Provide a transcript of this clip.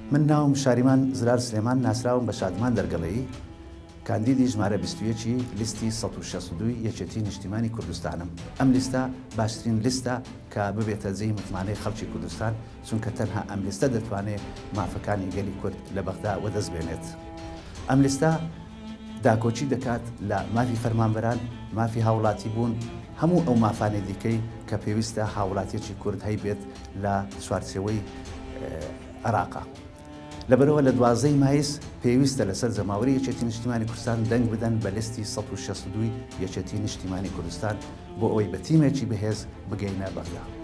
من ناوم شاریمان زرار سلێمان ناسراوم بە شادمان دەرگەڵەیی کاندیدی ژمارە 21 لیستی 162 یەکێتی نیشتیمانی کوردستانم. ئەم لیستە باشترین لیستە کە ببێتە جێی متمانەی خەڵکی کوردستان چونکە تەنها ئەم لیستە دەتوانێت مافەکانی گەلی کورد لە بەغدا وەدەست بێنێت. ئەم لیستە داکۆچی دەکات لە مافی فەرمانبەران، مافی هاوڵاتی بوون، هەموو ئەو مافانێ دیکەی کە پێویستە هاوڵاتیەکی کورد هەی بێت لە چوارچێوەی عێراقا. لەبەرەوە لە 12 مایس پێویستە لەسەر زەماوەری یەکێتی نیشتیمانی کوردستان دەنگ بدەن بە لیستی 162 یەکێتی نیشتیمانی کوردستان بۆ ئەوەی بە تیمێکی بەهێز بگەینە بەغدا.